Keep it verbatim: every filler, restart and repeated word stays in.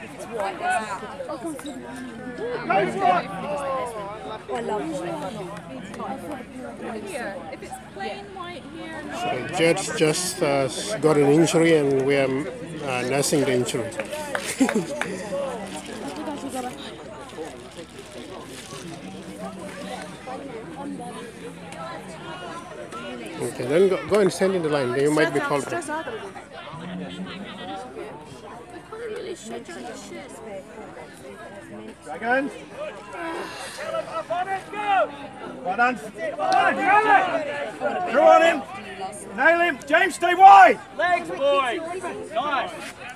if it's white, there's I love Here, if it's plain white here. So Jed just uh, got an injury and we are uh, nursing the injury. Okay, then go, go and stand in the line. You might be called. Dragons! Up on it, go! Well done. Through on him! Nail him! James, stay wide! Legs, boys! Nice!